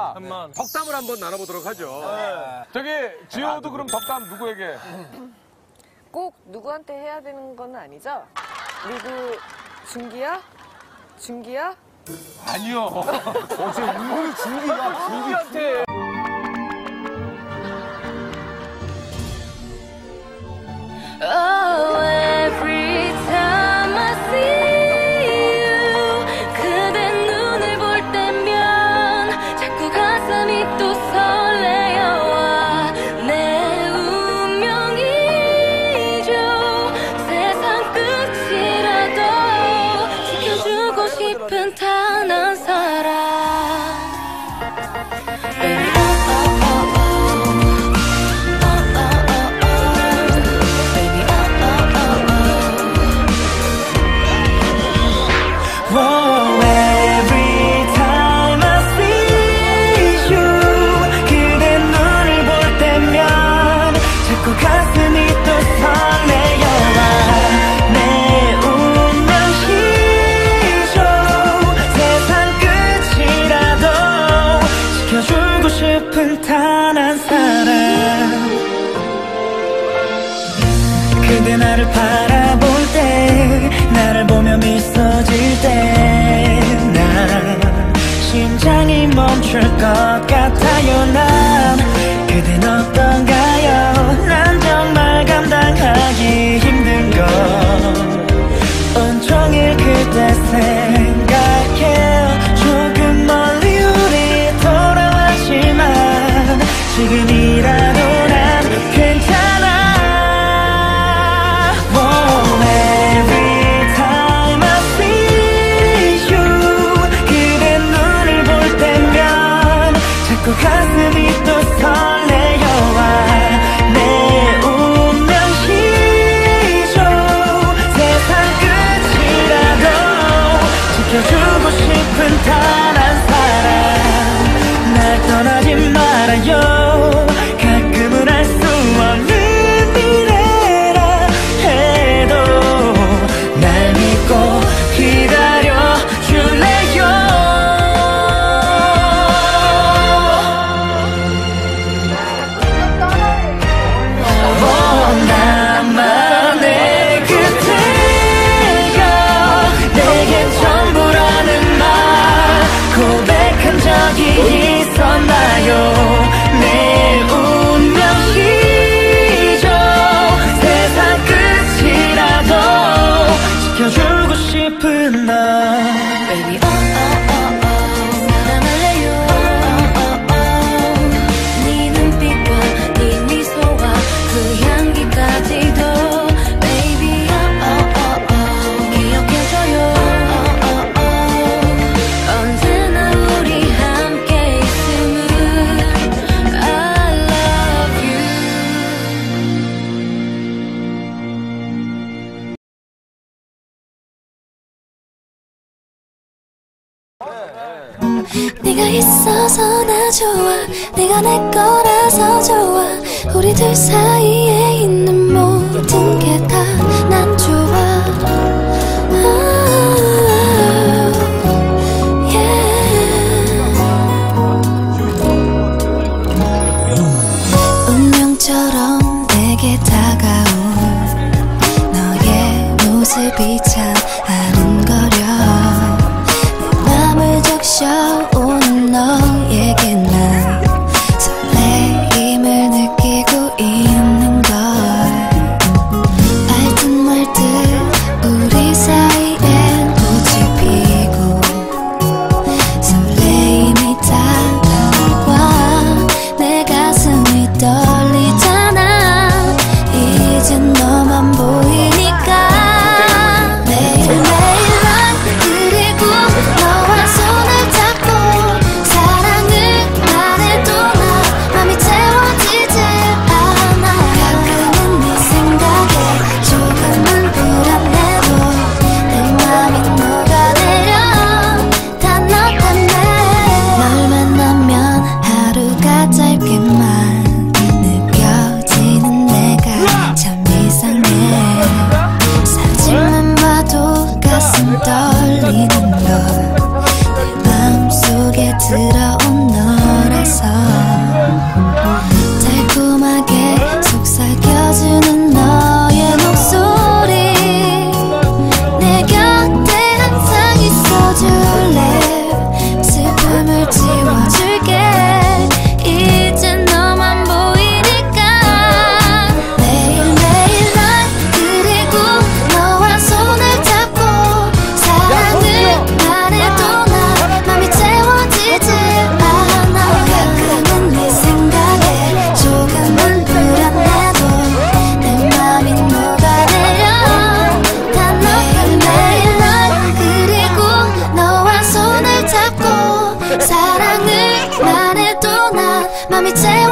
저희가 덕담을 한번 나눠보도록 하죠. 저기 지호도 그럼 덕담 누구에게? 꼭 누구한테 해야 되는 건 아니죠? 그리고 준기야? 준기야? 아니요. 어제 은근히 준기한테. Oh, every time I see you 그대 눈을 볼 때면 자꾸 가슴이 또 설레어와 내 운명이죠 세상 끝이라도 지켜주고 싶은 단 한 사람 그대 나를 바라볼 때 나를 보며 미소 질 때 난 심장이 멈출 것 같아요 난 그댄 어떤가요 난 정말 감당하기 힘든 걸 온종일 그대 생각해 조금 멀리 우리 돌아왔지만 지금이라도 난 괜찮아 가슴이 또 설레어와 내 운명이죠 세상 끝이라도 지켜주고 싶은 단 한 사람 날 떠나지 말아요 가끔은 알 수 없는 미래라 해도 날 믿고 기다려줄래요 있었나요 내 운명이죠 세상 끝이라도 지켜주고 싶은 너 Baby 사랑할래요 네 눈빛과 네 미소와 그 향기까지도 Baby 기억해줘요 언제나 우리 함께 네가 있어서 나 좋아 네가 내 거라서 좋아 우리 둘 사이에 있는 모든 게 다 난 좋아 운명처럼 내게 다가온 너의 모습이 참 아른거려 적셔온 너에게 난 설레임을 느끼고 있는 걸 맘이 째